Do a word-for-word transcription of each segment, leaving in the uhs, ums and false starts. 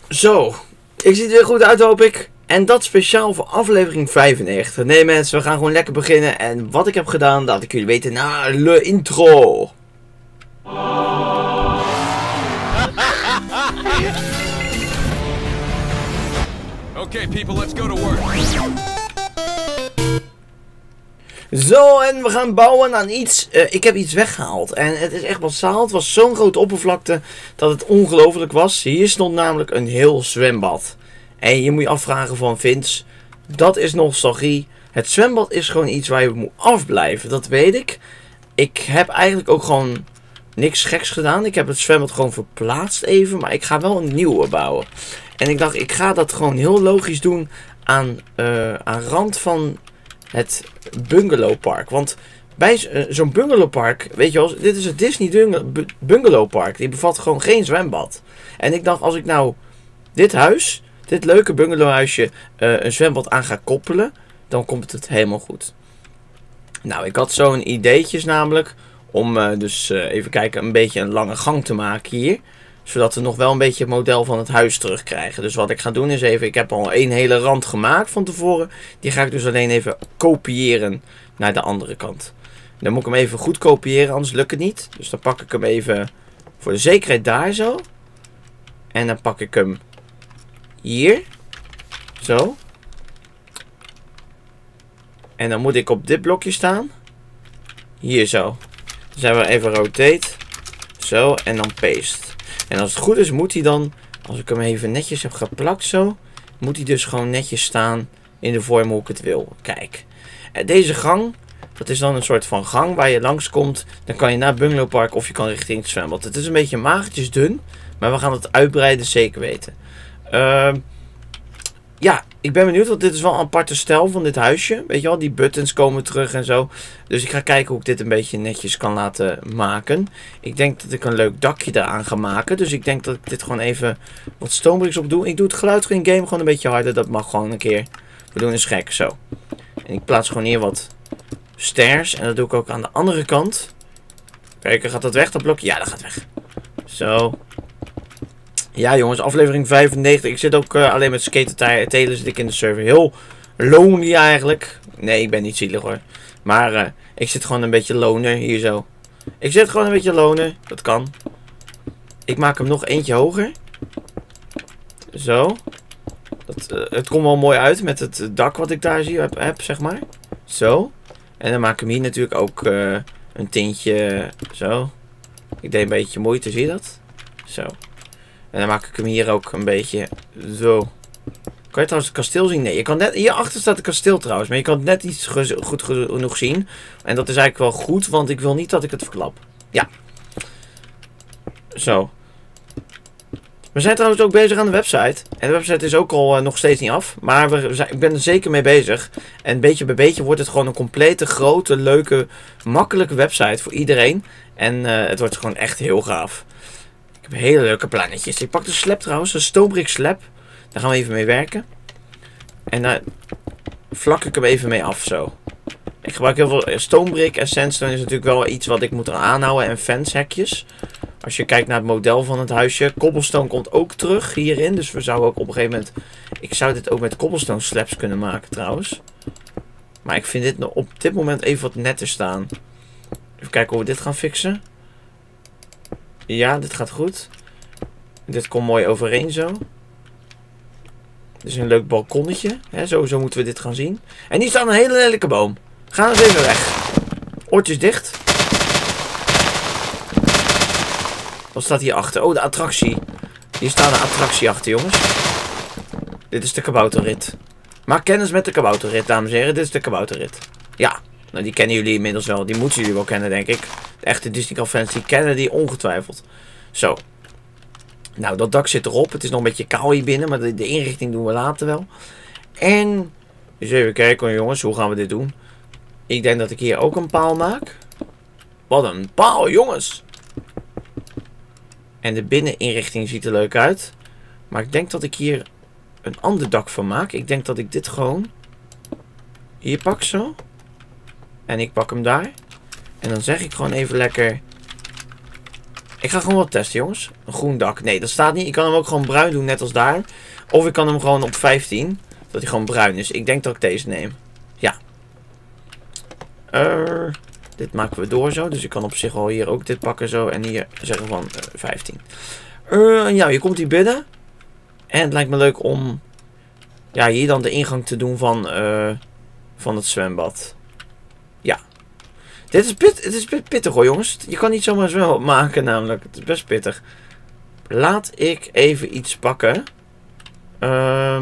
Zo, ik zie het weer goed uit, hoop ik. En dat speciaal voor aflevering vijfennegentig. Nee mensen, we gaan gewoon lekker beginnen. En wat ik heb gedaan, laat ik jullie weten na de intro. Okay people, let's go to work. Zo, en we gaan bouwen aan iets. Uh, ik heb iets weggehaald. En het is echt massaal. Het was zo'n grote oppervlakte dat het ongelooflijk was. Hier stond namelijk een heel zwembad. En je moet je afvragen van Vince, dat is nostalgie. Het zwembad is gewoon iets waar je moet afblijven. Dat weet ik. Ik heb eigenlijk ook gewoon niks geks gedaan. Ik heb het zwembad gewoon verplaatst even. Maar ik ga wel een nieuwe bouwen. En ik dacht, ik ga dat gewoon heel logisch doen aan, uh, aan rand van het bungalowpark. Want bij uh, zo'n bungalowpark, weet je wel, dit is het Disney bungalowpark. Die bevat gewoon geen zwembad. En ik dacht, als ik nou dit huis, dit leuke bungalowhuisje, uh, een zwembad aan ga koppelen, dan komt het helemaal goed. Nou, ik had zo'n ideetjes namelijk om uh, dus uh, even kijken, een beetje een lange gang te maken hier. Zodat we nog wel een beetje het model van het huis terugkrijgen. Dus wat ik ga doen is even, ik heb al een hele rand gemaakt van tevoren. Die ga ik dus alleen even kopiëren naar de andere kant. Dan moet ik hem even goed kopiëren, anders lukt het niet. Dus dan pak ik hem even voor de zekerheid daar zo. En dan pak ik hem hier. Zo. En dan moet ik op dit blokje staan. Hier zo. Dus hebben we even rotate. Zo, en dan paste. En als het goed is, moet hij dan, als ik hem even netjes heb geplakt zo, moet hij dus gewoon netjes staan in de vorm hoe ik het wil. Kijk. En deze gang, dat is dan een soort van gang waar je langskomt. Dan kan je naar het bungalowpark of je kan richting het zwembad. Het is een beetje magertjes dun, maar we gaan het uitbreiden, zeker weten. Uh, ja, ik ben benieuwd, want dit is wel een aparte stijl van dit huisje. Weet je wel, die buttons komen terug en zo. Dus ik ga kijken hoe ik dit een beetje netjes kan laten maken. Ik denk dat ik een leuk dakje eraan ga maken. Dus ik denk dat ik dit gewoon even wat stonebricks op doe. Ik doe het geluid in game gewoon een beetje harder. Dat mag gewoon een keer. We doen eens gek, zo. En ik plaats gewoon hier wat stairs. En dat doe ik ook aan de andere kant. Kijk, gaat dat weg, dat blokje? Ja, dat gaat weg. Zo. Ja jongens, aflevering vijfennegentig. Ik zit ook uh, alleen met skater telen zit ik in de server. Heel lonely eigenlijk. Nee, ik ben niet zielig hoor. Maar uh, ik zit gewoon een beetje loner hier zo. Ik zit gewoon een beetje loner. Dat kan. Ik maak hem nog eentje hoger. Zo. Dat, uh, het komt wel mooi uit met het dak wat ik daar zie heb, heb zeg maar. Zo. En dan maak ik hem hier natuurlijk ook uh, een tintje. Zo. Ik deed een beetje moeite, zie je dat? Zo. En dan maak ik hem hier ook een beetje zo. Kan je trouwens het kasteel zien? Nee, je kan net, hierachter staat het kasteel trouwens. Maar je kan het net niet goed genoeg zien. En dat is eigenlijk wel goed, want ik wil niet dat ik het verklap. Ja. Zo. We zijn trouwens ook bezig aan de website. En de website is ook al uh, nog steeds niet af. Maar we zijn, ik ben er zeker mee bezig. En beetje bij beetje wordt het gewoon een complete, grote, leuke, makkelijke website voor iedereen. En uh, het wordt gewoon echt heel gaaf. Ik heb hele leuke plannetjes. Ik pak de slab trouwens, een stonebrick slab. Daar gaan we even mee werken. En daar vlak ik hem even mee af zo. Ik gebruik heel veel stonebrick en sandstone is natuurlijk wel iets wat ik moet aanhouden. En fancehekjes. Als je kijkt naar het model van het huisje. Cobblestone komt ook terug hierin. Dus we zouden ook op een gegeven moment... Ik zou dit ook met cobblestone slabs kunnen maken trouwens. Maar ik vind dit op dit moment even wat netter staan. Even kijken hoe we dit gaan fixen. Ja, dit gaat goed. Dit komt mooi overeen zo. Dit is een leuk balkonnetje. Hè, zo, zo moeten we dit gaan zien. En hier staat een hele lelijke boom. Ga eens even weg. Oortjes dicht. Wat staat hier achter? Oh, de attractie. Hier staat een attractie achter, jongens. Dit is de kabouterrit. Maak kennis met de kabouterrit, dames en heren. Dit is de kabouterrit. Ja, nou die kennen jullie inmiddels wel. Die moeten jullie wel kennen, denk ik. De echte Disney fans, die kennen die ongetwijfeld. Zo. Nou, dat dak zit erop. Het is nog een beetje kaal hier binnen, maar de, de inrichting doen we later wel. En, dus even kijken jongens, hoe gaan we dit doen? Ik denk dat ik hier ook een paal maak. Wat een paal, jongens! En de binneninrichting ziet er leuk uit. Maar ik denk dat ik hier een ander dak van maak. Ik denk dat ik dit gewoon hier pak zo. En ik pak hem daar. En dan zeg ik gewoon even lekker Ik ga gewoon wat testen, jongens. Een groen dak. Nee, dat staat niet. Ik kan hem ook gewoon bruin doen, net als daar. Of ik kan hem gewoon op vijftien. Dat hij gewoon bruin is. Ik denk dat ik deze neem. Ja. Uh, dit maken we door zo. Dus ik kan op zich wel hier ook dit pakken zo. En hier zeggen van uh, vijftien. Uh, ja, je komt hier binnen. En het lijkt me leuk om... Ja, hier dan de ingang te doen van... Uh, van het zwembad. Ja. Dit is, pit, het is pittig hoor, jongens. Je kan niet zomaar een zwembad maken namelijk. Het is best pittig. Laat ik even iets pakken. Uh,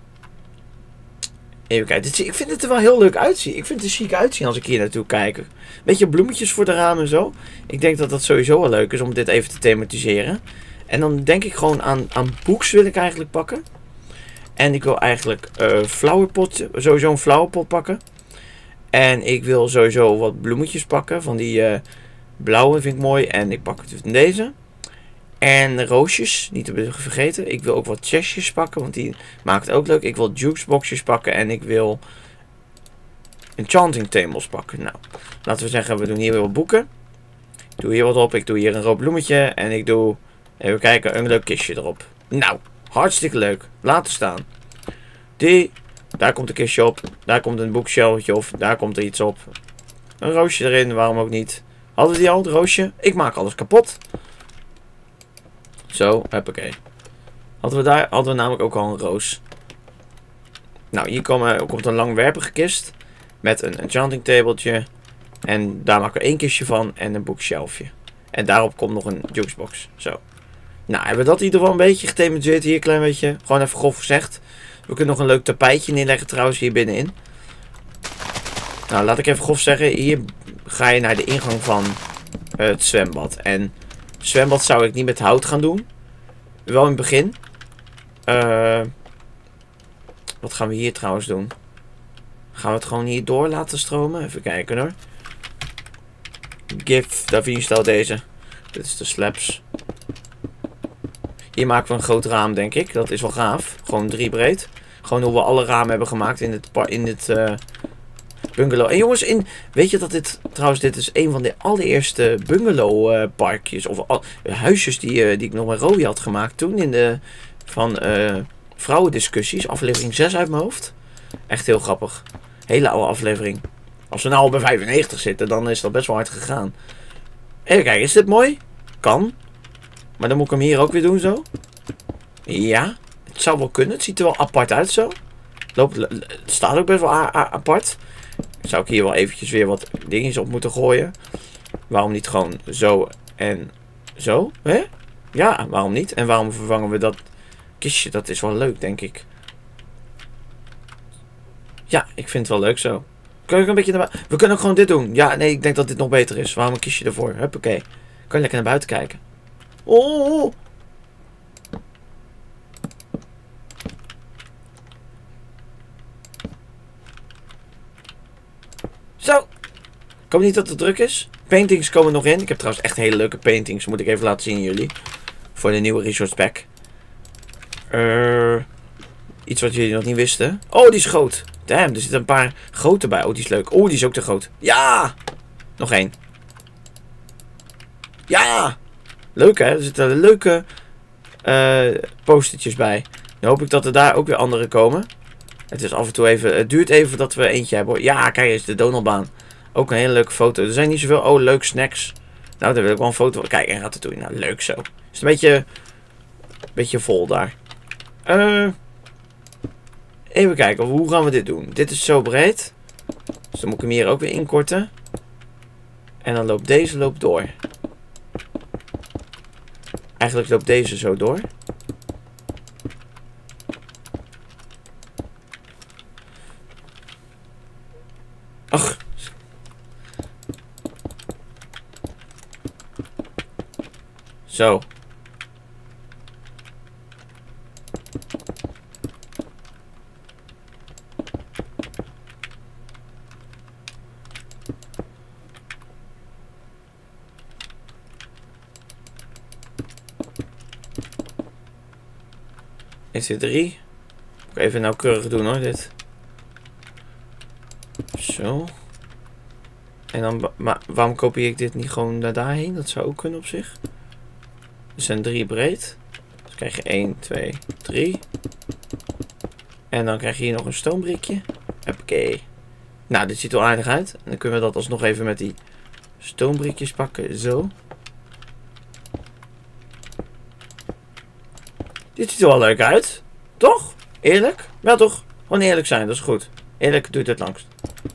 even kijken. Dit, ik vind het er wel heel leuk uitzien. Ik vind het er chic uitzien als ik hier naartoe kijk. Beetje bloemetjes voor de ramen en zo. Ik denk dat dat sowieso wel leuk is om dit even te thematiseren. En dan denk ik gewoon aan, aan books wil ik eigenlijk pakken. En ik wil eigenlijk uh, flowerpot, sowieso een flowerpot pakken. En ik wil sowieso wat bloemetjes pakken. Van die uh, blauwe vind ik mooi. En ik pak het in deze. En roosjes, niet te vergeten. Ik wil ook wat chestjes pakken, want die maakt het ook leuk. Ik wil jukeboxjes pakken en ik wil enchanting tables pakken. Nou, laten we zeggen, we doen hier weer wat boeken. Ik doe hier wat op, ik doe hier een rood bloemetje en ik doe, even kijken, een leuk kistje erop. Nou, hartstikke leuk. Laten staan. Die, daar komt een kistje op, daar komt een boekshelfje of daar komt er iets op. Een roosje erin, waarom ook niet. Hadden we die al, het roosje? Ik maak alles kapot. Zo, hoppakee. Hadden we daar, hadden we namelijk ook al een roos. Nou, hier komen, komt een langwerpige kist. Met een enchanting tabletje. En daar maken we één kistje van en een bookshelfje. En daarop komt nog een jukebox. Zo. Nou, hebben we dat in ieder geval een beetje gethematiseerd hier, een klein beetje. Gewoon even grof gezegd. We kunnen nog een leuk tapijtje neerleggen trouwens hier binnenin. Nou, laat ik even grof zeggen. Hier ga je naar de ingang van uh, het zwembad. En... zwembad zou ik niet met hout gaan doen. Wel in het begin. Uh, wat gaan we hier trouwens doen? Gaan we het gewoon hier door laten stromen? Even kijken hoor. Give Da Vinci stijl deze. Dit is de slabs. Hier maken we een groot raam denk ik. Dat is wel gaaf. Gewoon drie breed. Gewoon hoe we alle ramen hebben gemaakt in dit, in dit uh, bungalow. En jongens, in, weet je dat dit, trouwens dit is een van de allereerste bungalow uh, parkjes. Of al, uh, huisjes die, uh, die ik nog met Rowie had gemaakt. Toen in de, van uh, vrouwendiscussies. Aflevering zes uit mijn hoofd. Echt heel grappig. Hele oude aflevering. Als we nou al bij vijfennegentig zitten, dan is dat best wel hard gegaan. Even kijken, is dit mooi? Kan. Maar dan moet ik hem hier ook weer doen zo. Ja, het zou wel kunnen. Het ziet er wel apart uit zo. Loopt, het staat ook best wel apart. Zou ik hier wel eventjes weer wat dingetjes op moeten gooien. Waarom niet gewoon zo en zo? Hè? Ja, waarom niet? En waarom vervangen we dat kistje? Dat is wel leuk, denk ik. Ja, ik vind het wel leuk zo. Kun ik een beetje naar We kunnen ook gewoon dit doen. Ja, nee, ik denk dat dit nog beter is. Waarom een kistje ervoor? Huppakee. Kan je lekker naar buiten kijken. Oh! Zo. Ik hoop niet dat het druk is. Paintings komen nog in. Ik heb trouwens echt hele leuke paintings. Moet ik even laten zien aan jullie. Voor de nieuwe resource pack. Uh, iets wat jullie nog niet wisten. Oh, die is groot. Damn, er zitten een paar grote bij. Oh, die is leuk. Oh, die is ook te groot. Ja! Nog één. Ja! Leuk hè? Er zitten leuke uh, postertjes bij. Dan hoop ik dat er daar ook weer andere komen. Het is af en toe even... Het duurt even dat we eentje hebben hoor. Ja, kijk eens, de Donaldbaan. Ook een hele leuke foto. Er zijn niet zoveel... Oh, leuk snacks. Nou, daar wil ik wel een foto... Kijk, en Ratatouille. Nou, leuk zo. Is het een beetje... Een beetje vol daar. Uh, even kijken. Hoe gaan we dit doen? Dit is zo breed. Dus dan moet ik hem hier ook weer inkorten. En dan loopt deze loopt door. Eigenlijk loopt deze zo door. Ach. Zo. Is dit drie? Moet ik even nauwkeurig doen hoor, dit. Zo. En dan, maar waarom kopieer ik dit niet gewoon naar daarheen? Dat zou ook kunnen op zich. Er zijn drie breed. Dus krijg je één, twee, drie. En dan krijg je hier nog een stoombriekje. Oké. Nou, dit ziet er wel aardig uit. En dan kunnen we dat alsnog even met die stoombriekjes pakken. Zo. Dit ziet er wel leuk uit. Toch? Eerlijk? Wel toch? Gewoon eerlijk zijn, dat is goed. Eerlijk doet het langst.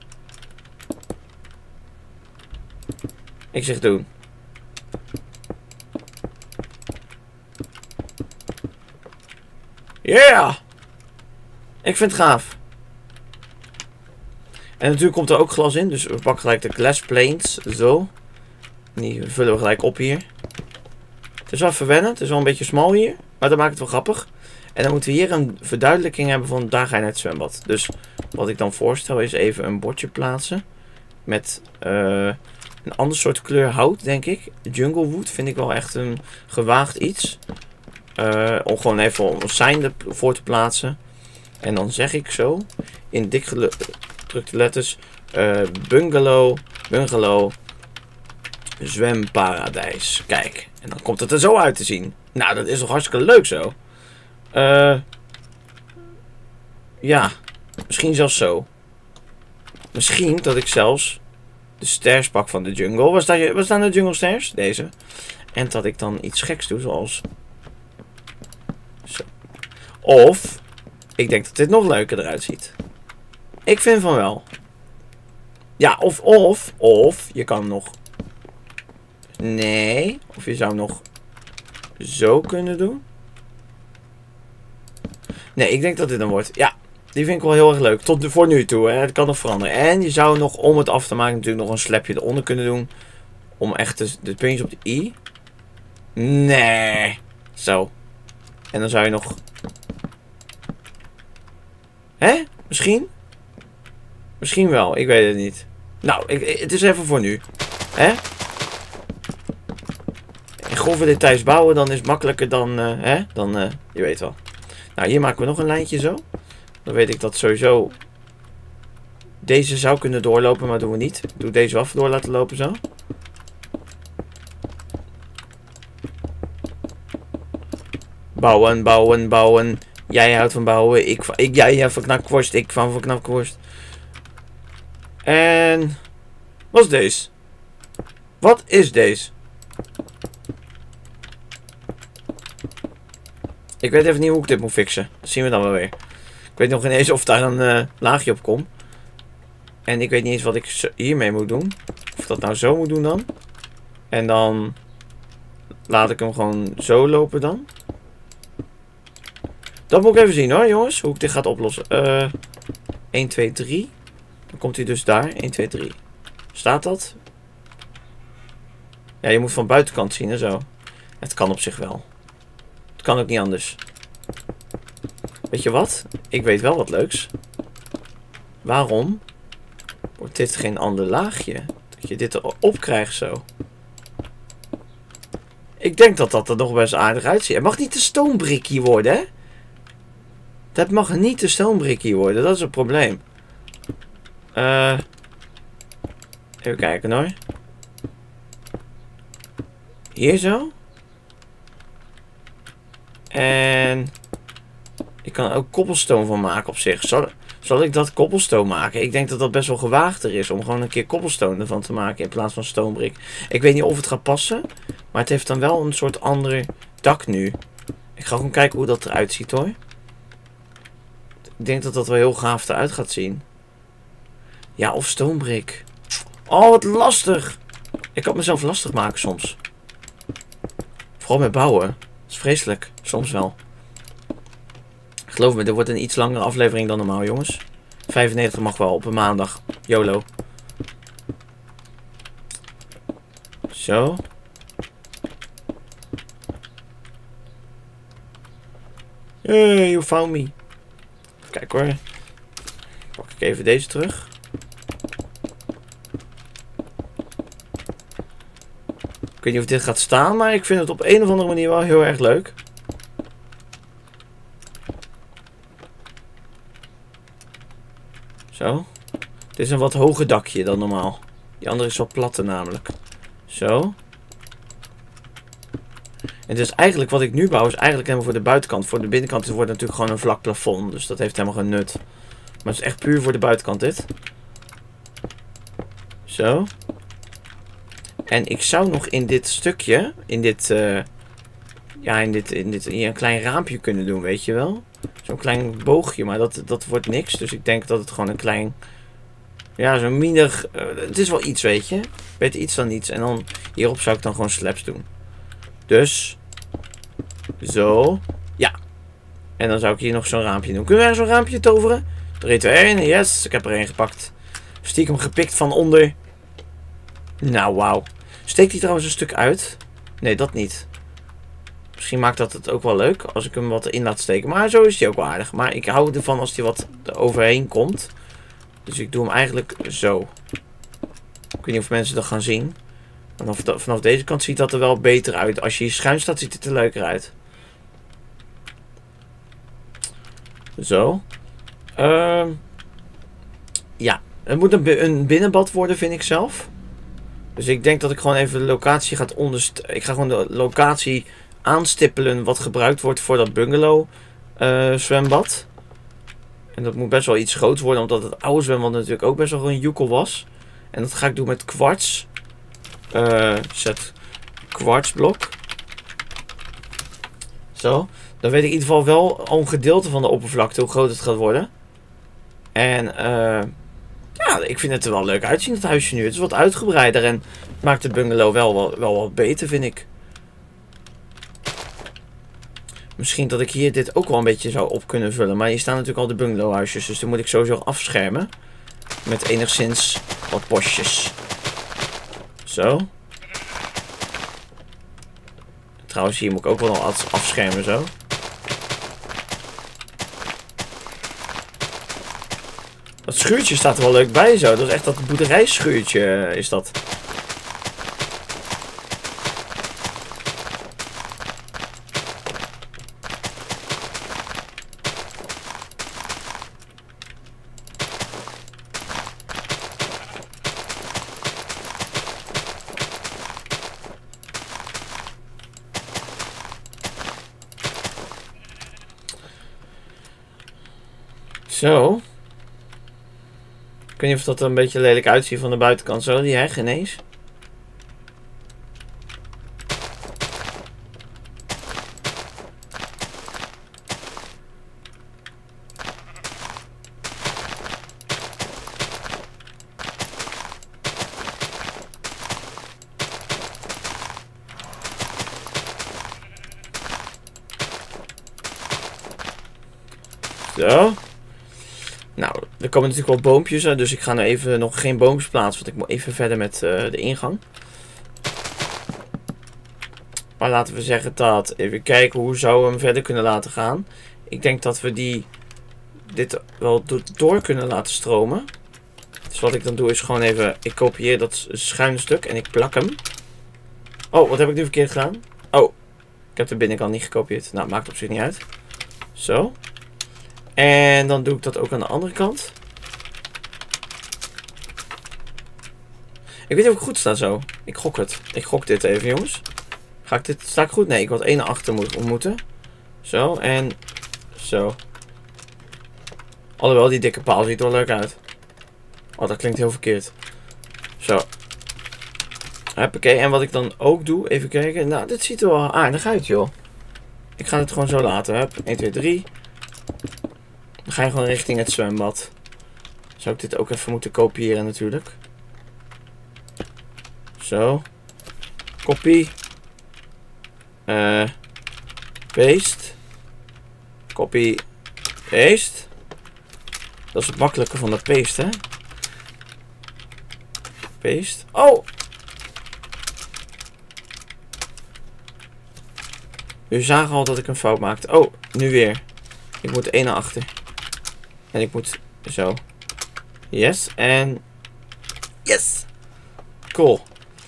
Ik zeg doen. Yeah! Ik vind het gaaf. En natuurlijk komt er ook glas in. Dus we pakken gelijk de glass planes. Zo. En die vullen we gelijk op hier. Het is wel verwennen. Het is wel een beetje smal hier. Maar dat maakt het wel grappig. En dan moeten we hier een verduidelijking hebben van daar ga je naar het zwembad. Dus wat ik dan voorstel is even een bordje plaatsen. Met uh, een ander soort kleur hout, denk ik. Junglewood vind ik wel echt een gewaagd iets. Uh, om gewoon even een sign voor te plaatsen. En dan zeg ik zo, in dik gedrukte letters, uh, bungalow, bungalow, zwemparadijs. Kijk, en dan komt het er zo uit te zien. Nou, dat is toch hartstikke leuk zo. Uh, ja, misschien zelfs zo. Misschien dat ik zelfs de stairs pak van de jungle. Waar staan, waar staan de jungle stairs? Deze. En dat ik dan iets geks doe, zoals... Zo. Of... Ik denk dat dit nog leuker eruit ziet. Ik vind van wel. Ja, of, of, of, je kan nog... Nee, of je zou nog zo kunnen doen. Nee, ik denk dat dit dan wordt. Ja, die vind ik wel heel erg leuk. Tot voor nu toe, hè. Het kan nog veranderen. En je zou nog, om het af te maken, natuurlijk nog een slepje eronder kunnen doen. Om echt de, de puntjes op de i. Nee. Zo. En dan zou je nog... Hè? Misschien? Misschien wel, ik weet het niet. Nou, ik, het is even voor nu. Hè? En grove details bouwen, dan is het makkelijker dan... Uh, hè? Dan, uh, je weet wel. Nou, hier maken we nog een lijntje zo. Dan weet ik dat sowieso... Deze zou kunnen doorlopen, maar doen we niet. Ik doe deze af door laten lopen zo. Bouwen, bouwen, bouwen. Jij houdt van bouwen. Ik, ik, jij houdt van knakworst. Ik van van knakworst. En... Wat is deze? Wat is deze? Ik weet even niet hoe ik dit moet fixen. Dat zien we dan wel weer. Ik weet nog ineens of daar een uh, laagje op komt. En ik weet niet eens wat ik hiermee moet doen. Of ik dat nou zo moet doen dan. En dan... Laat ik hem gewoon zo lopen dan. Dat moet ik even zien hoor, jongens. Hoe ik dit ga oplossen. Uh, één, twee, drie. Dan komt hij dus daar. één, twee, drie. Staat dat? Ja, je moet van buitenkant zien en zo. Het kan op zich wel. Het kan ook niet anders. Weet je wat? Ik weet wel wat leuks. Waarom wordt dit geen ander laagje? Dat je dit erop krijgt zo. Ik denk dat dat er nog best aardig uitziet. Het mag niet de stoombrikkie worden, hè? Dat mag niet de stoombrikkie worden. Dat is het probleem. Uh, even kijken hoor. Hier zo. En... Ik kan er ook cobblestone van maken op zich. Zal, zal ik dat cobblestone maken? Ik denk dat dat best wel gewaagder is. Om gewoon een keer cobblestone ervan te maken. In plaats van stoombrik. Ik weet niet of het gaat passen. Maar het heeft dan wel een soort ander dak nu. Ik ga gewoon kijken hoe dat eruit ziet hoor. Ik denk dat dat wel heel gaaf eruit gaat zien. Ja, of stoombrik. Oh, wat lastig. Ik kan mezelf lastig maken soms. Vooral met bouwen. Dat is vreselijk. Soms wel. Geloof me, dit wordt een iets langere aflevering dan normaal, jongens. vijfennegentig mag wel op een maandag. YOLO. Zo. Hey, you found me. Kijk hoor. Pak ik even deze terug. Ik weet niet of dit gaat staan, maar ik vind het op een of andere manier wel heel erg leuk. Zo. Dit is een wat hoger dakje dan normaal. Die andere is wat platter namelijk. Zo. En dus eigenlijk wat ik nu bouw is eigenlijk helemaal voor de buitenkant. Voor de binnenkant wordt natuurlijk gewoon een vlak plafond. Dus dat heeft helemaal geen nut. Maar het is echt puur voor de buitenkant dit. Zo. En ik zou nog in dit stukje, in dit, uh, ja, in dit, in dit, hier een klein raampje kunnen doen, weet je wel. Zo'n klein boogje, maar dat, dat wordt niks. Dus ik denk dat het gewoon een klein, ja, zo'n minder, uh, het is wel iets, weet je. Beter iets dan niets. En dan, hierop zou ik dan gewoon slabs doen. Dus, zo, ja. En dan zou ik hier nog zo'n raampje doen. Kunnen we zo'n raampje toveren? drie, twee, één, yes, ik heb er één gepakt. Stiekem gepikt van onder. Nou, wauw. Steekt hij trouwens een stuk uit? Nee, dat niet. Misschien maakt dat het ook wel leuk als ik hem wat in laat steken. Maar zo is hij ook wel aardig. Maar ik hou ervan als hij wat er overheen komt. Dus ik doe hem eigenlijk zo. Ik weet niet of mensen dat gaan zien. Vanaf, de, vanaf deze kant ziet dat er wel beter uit. Als je hier schuin staat, ziet het er leuker uit. Zo. Uh, ja. Het moet een, een binnenbad worden, vind ik zelf. Dus ik denk dat ik gewoon even de locatie ga ondersteunen. Ik ga gewoon de locatie aanstippelen wat gebruikt wordt voor dat bungalow uh, zwembad. En dat moet best wel iets groot worden, omdat het oude zwembad natuurlijk ook best wel een joekel was. En dat ga ik doen met kwarts. Uh, zet kwartsblok. Zo. Dan weet ik in ieder geval wel al een gedeelte van de oppervlakte hoe groot het gaat worden. En uh, ja, ik vind het er wel leuk uitzien, het huisje nu. Het is wat uitgebreider en maakt de bungalow wel, wel, wel wat beter, vind ik. Misschien dat ik hier dit ook wel een beetje zou op kunnen vullen. Maar hier staan natuurlijk al de bungalowhuisjes, dus die moet ik sowieso afschermen. Met enigszins wat bosjes. Zo. Trouwens, hier moet ik ook wel wat afschermen zo. Dat schuurtje staat er wel leuk bij zo. Dat is echt dat boerderijschuurtje is dat. Zo. Ik weet niet of dat er een beetje lelijk uitziet van de buitenkant. Zo, die heg ineens. Zo. Nou, er komen natuurlijk wel boompjes, dus ik ga nu even nog geen boompjes plaatsen, want ik moet even verder met uh, de ingang. Maar laten we zeggen dat, even kijken hoe zouden we hem verder kunnen laten gaan. Ik denk dat we die, dit wel door kunnen laten stromen. Dus wat ik dan doe is gewoon even, ik kopieer dat schuine stuk en ik plak hem. Oh, wat heb ik nu verkeerd gedaan? Oh, ik heb de binnenkant niet gekopieerd. Nou, maakt op zich niet uit. Zo. En dan doe ik dat ook aan de andere kant. Ik weet niet of ik goed sta zo. Ik gok het. Ik gok dit even, jongens. Ga ik dit... Sta ik goed? Nee, ik had één naar achter moet, moeten. Zo, en... Zo. Alhoewel, die dikke paal ziet er wel leuk uit. Oh, dat klinkt heel verkeerd. Zo. Hoppakee. En wat ik dan ook doe, even kijken. Nou, dit ziet er wel aardig uit, joh. Ik ga het gewoon zo laten. Hup. één, twee, drie. Dan ga je gewoon richting het zwembad. Zou ik dit ook even moeten kopiëren natuurlijk. Zo. Copy. Uh, paste. Copy. Paste. Dat is het makkelijke van de paste, hè. Paste. Oh! Jullie zagen al dat ik een fout maakte. Oh, nu weer. Ik moet één naar achter. En ik moet zo. Yes. En... Yes! Cool.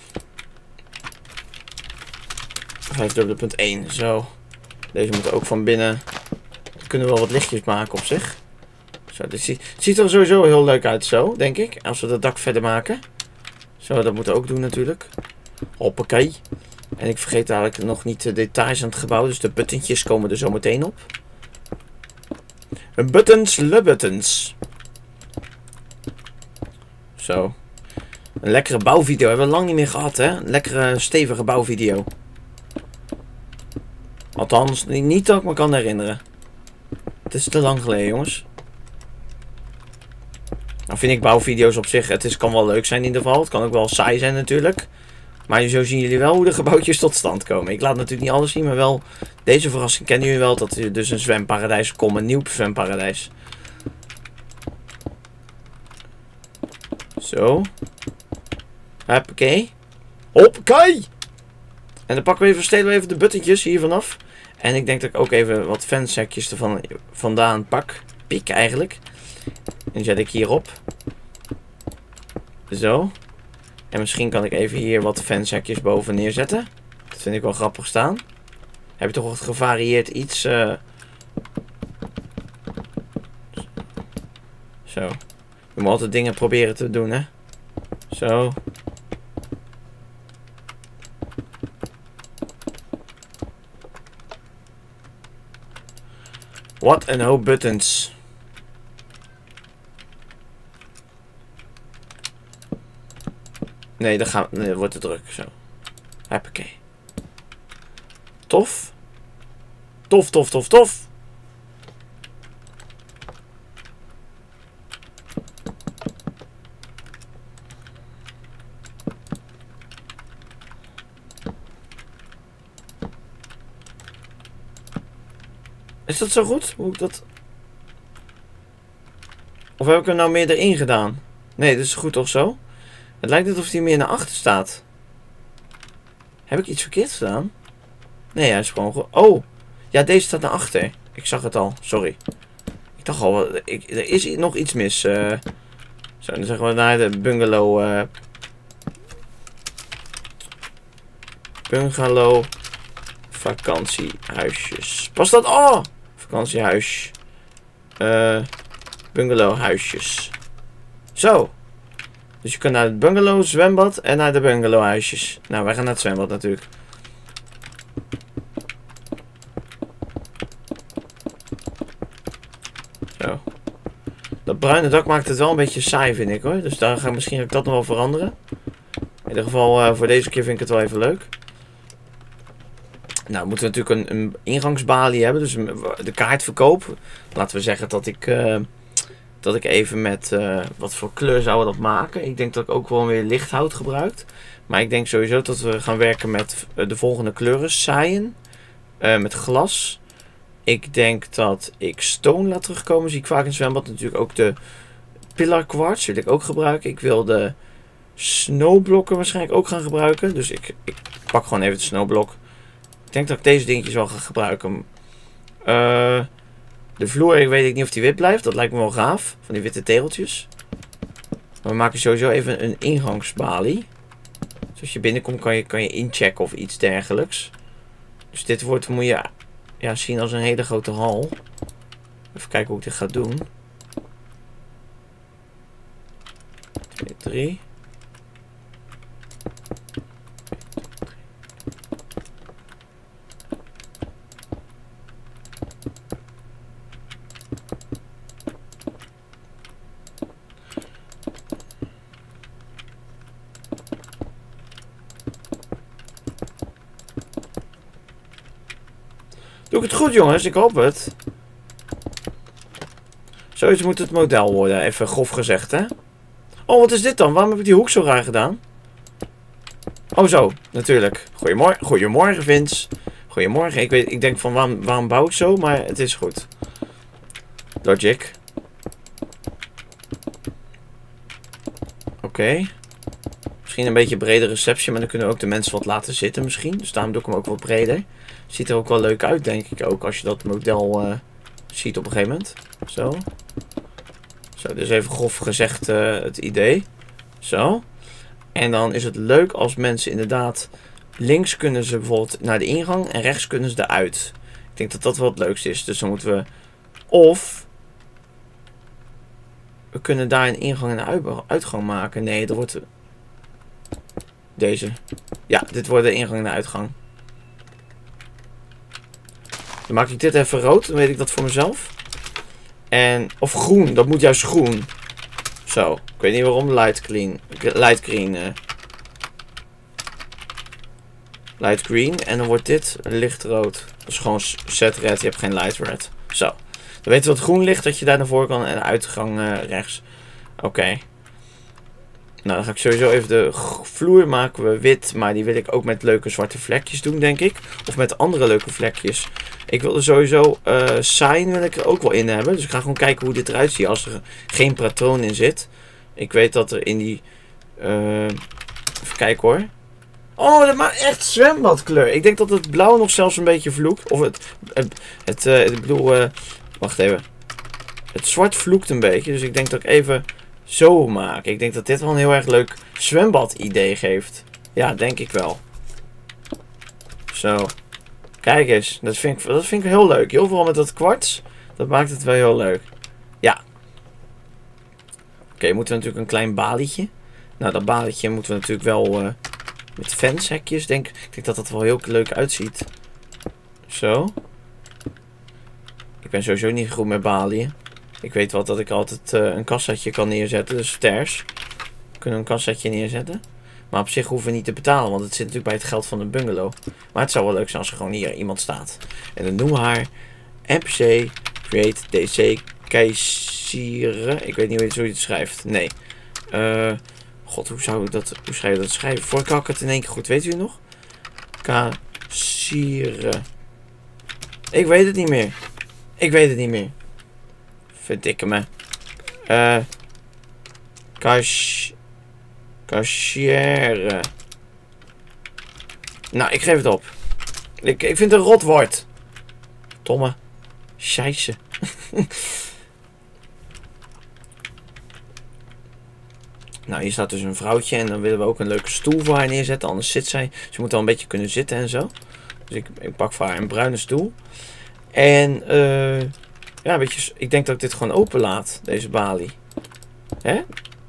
vijf dubbele punt één. Zo. Deze moeten ook van binnen. We kunnen wel wat lichtjes maken op zich. Zo, dit ziet, ziet er sowieso heel leuk uit zo, denk ik. Als we dat dak verder maken. Zo, dat moeten we ook doen natuurlijk. Hoppakee. En ik vergeet eigenlijk nog niet de details aan het gebouw. Dus de buttentjes komen er zo meteen op. Buttons, le buttons. Zo. Een lekkere bouwvideo. Hebben we lang niet meer gehad, hè? Een lekkere, stevige bouwvideo. Althans, niet dat ik me kan herinneren. Het is te lang geleden, jongens. Nou vind ik bouwvideo's op zich, het is, kan wel leuk zijn in ieder geval. Het kan ook wel saai zijn natuurlijk. Maar zo zien jullie wel hoe de gebouwtjes tot stand komen. Ik laat natuurlijk niet alles zien, maar wel deze verrassing kennen jullie wel. Dat er dus een zwemparadijs komt, een nieuw zwemparadijs. Zo. Hoppakee. Hoppakee. En dan pakken we even, stelen we even de buttentjes hier vanaf. En ik denk dat ik ook even wat fansekjes ervan vandaan pak. Pik eigenlijk. En zet ik hierop. Zo. En misschien kan ik even hier wat fansekjes boven neerzetten. Dat vind ik wel grappig staan. Heb je toch wat gevarieerd iets. Uh... Zo. Je moet altijd dingen proberen te doen, hè. Zo. Wat een hoop buttons. Nee, dan, gaan, nee, dan wordt het druk. Zo. Hoppakee. Tof. Tof, tof, tof, tof. Is dat zo goed? Hoe ik dat... Of heb ik hem nou meer erin gedaan? Nee, dat is goed toch zo? Het lijkt net of hij meer naar achter staat. Heb ik iets verkeerd gedaan? Nee, hij is gewoon goed. Oh! Ja, deze staat naar achter. Ik zag het al. Sorry. Ik dacht al, ik, er is nog iets mis. Uh, zo, dan zeggen we naar de bungalow. Uh, bungalow. Vakantiehuisjes. Past dat? Oh! Vakantiehuis. Uh, bungalowhuisjes. Zo. Dus je kunt naar het bungalow, zwembad en naar de bungalowhuisjes. Nou, wij gaan naar het zwembad natuurlijk. Zo. Dat bruine dak maakt het wel een beetje saai, vind ik hoor. Dus daar ga ik misschien ook dat nog wel veranderen. In ieder geval, uh, voor deze keer vind ik het wel even leuk. Nou, we moeten natuurlijk een, een ingangsbalie hebben. Dus de kaartverkoop. Laten we zeggen dat ik... Uh, Dat ik even met, uh, wat voor kleur zouden we dat maken? Ik denk dat ik ook wel weer lichthout gebruik. Maar ik denk sowieso dat we gaan werken met uh, de volgende kleuren. Cyan. Uh, met glas. Ik denk dat ik stone laat terugkomen. Zie ik vaak in het zwembad. Natuurlijk ook de pillar quartz wil ik ook gebruiken. Ik wil de snowblokken waarschijnlijk ook gaan gebruiken. Dus ik, ik pak gewoon even de snowblok. Ik denk dat ik deze dingetjes wel ga gebruiken. Uh, De vloer, ik weet niet of die wit blijft. Dat lijkt me wel gaaf. Van die witte tegeltjes. Maar we maken sowieso even een ingangsbalie. Dus als je binnenkomt kan je, kan je inchecken of iets dergelijks. Dus dit wordt, moet je ja, zien als een hele grote hal. Even kijken hoe ik dit ga doen. twee, drie. Doe ik het goed, jongens? Ik hoop het. Zoiets moet het model worden. Even grof gezegd, hè? Oh, wat is dit dan? Waarom heb ik die hoek zo raar gedaan? Oh, zo. Natuurlijk. Goedemorgen, Goedemorgen Vince. Goedemorgen. Ik, weet, ik denk van, waarom, waarom bouw ik zo? Maar het is goed. Logic. Oké. Okay. Misschien een beetje brede receptie, maar dan kunnen we ook de mensen wat laten zitten misschien. Dus daarom doe ik hem ook wat breder. Ziet er ook wel leuk uit, denk ik ook, als je dat model uh, ziet op een gegeven moment. Zo. Zo, dus even grof gezegd uh, het idee. Zo. En dan is het leuk als mensen inderdaad... Links kunnen ze bijvoorbeeld naar de ingang en rechts kunnen ze eruit. Ik denk dat dat wel het leukste is. Dus dan moeten we... Of... We kunnen daar een ingang en een uitgang maken. Nee, dat wordt... Deze. Ja, dit wordt de ingang en de uitgang. Dan maak ik dit even rood. Dan weet ik dat voor mezelf. En, of groen. Dat moet juist groen. Zo. Ik weet niet waarom. Light green. Light green. Uh. Light green. En dan wordt dit lichtrood. Dat is gewoon set red. Je hebt geen light red. Zo. Dan weten we wat groen ligt. Dat je daar naar voren kan. En de uitgang uh, rechts. Oké. Okay. Nou, dan ga ik sowieso even de vloer maken we wit. Maar die wil ik ook met leuke zwarte vlekjes doen, denk ik. Of met andere leuke vlekjes. Ik wil er sowieso uh, sign wil ik er ook wel in hebben. Dus ik ga gewoon kijken hoe dit eruit ziet als er geen patroon in zit. Ik weet dat er in die... Uh, even kijken hoor. Oh, dat maakt echt zwembadkleur. Ik denk dat het blauw nog zelfs een beetje vloekt. Of het... het, het uh, ik bedoel... Uh, wacht even. Het zwart vloekt een beetje. Dus ik denk dat ik even... zo maken. Ik denk dat dit wel een heel erg leuk zwembad idee geeft. Ja, denk ik wel. Zo. Kijk eens. Dat vind ik, dat vind ik heel leuk. Heel vooral met dat kwarts. Dat maakt het wel heel leuk. Ja. Oké, okay, moeten we natuurlijk een klein balietje. Nou, dat balietje moeten we natuurlijk wel uh, met fanshekjes. Denk, ik denk dat dat er wel heel leuk uitziet. Zo. Ik ben sowieso niet goed met balieën. Ik weet wel dat ik altijd uh, een kassatje kan neerzetten. Dus stairs. We kunnen een kassatje neerzetten. Maar op zich hoeven we niet te betalen. Want het zit natuurlijk bij het geld van de bungalow. Maar het zou wel leuk zijn als er gewoon hier iemand staat. En dan noemen we haar N P C Create D C Keizere. Ik weet niet hoe je het schrijft. Nee. Uh, God, hoe zou ik dat, hoe schrijf je dat schrijven? Voor ik had het in één keer goed. Weet u het nog? Keizere. Ik weet het niet meer. Ik weet het niet meer. Verdikke me. Eh. Uh, Cashier. Nou, ik geef het op. Ik, ik vind het een rotwoord. Domme. Scheisse. Nou, hier staat dus een vrouwtje. En dan willen we ook een leuke stoel voor haar neerzetten. Anders zit zij. Ze moet al een beetje kunnen zitten en zo. Dus ik, ik pak voor haar een bruine stoel. En eh... Uh, ja, weet je, ik denk dat ik dit gewoon open laat, deze balie. Hè?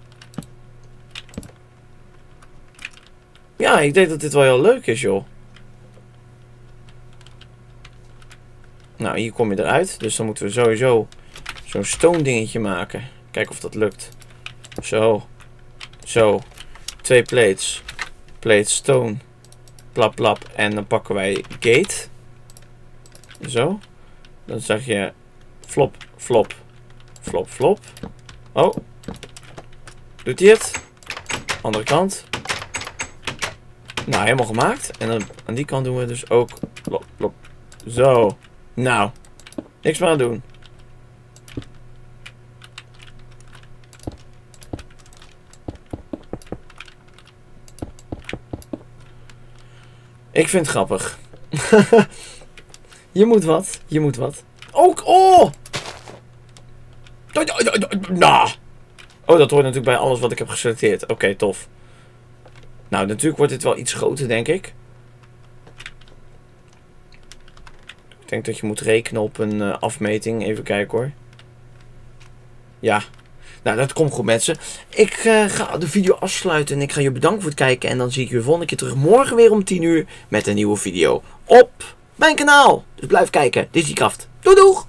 Ja, ik denk dat dit wel heel leuk is, joh. Nou, hier kom je eruit. Dus dan moeten we sowieso zo'n stone dingetje maken. Kijken of dat lukt. Zo. Zo. Twee plates. Plate stone. Plap, plap. En dan pakken wij gate. Zo. Dan zeg je... Flop, flop, flop, flop. Oh. Doet hij het? Andere kant. Nou, helemaal gemaakt. En dan aan die kant doen we dus ook... Flop, flop. Zo. Nou. Niks meer aan doen. Ik vind het grappig. Je moet wat. Je moet wat. Ook, oh! Nou. Oh, dat hoort natuurlijk bij alles wat ik heb geselecteerd. Oké, okay, tof. Nou, natuurlijk wordt dit wel iets groter, denk ik. Ik denk dat je moet rekenen op een uh, afmeting. Even kijken hoor. Ja. Nou, dat komt goed, mensen. Ik uh, ga de video afsluiten en ik ga je bedanken voor het kijken. En dan zie ik je de volgende keer terug morgen weer om tien uur met een nieuwe video op mijn kanaal. Dus blijf kijken. Dit is die kracht. Doei doeg!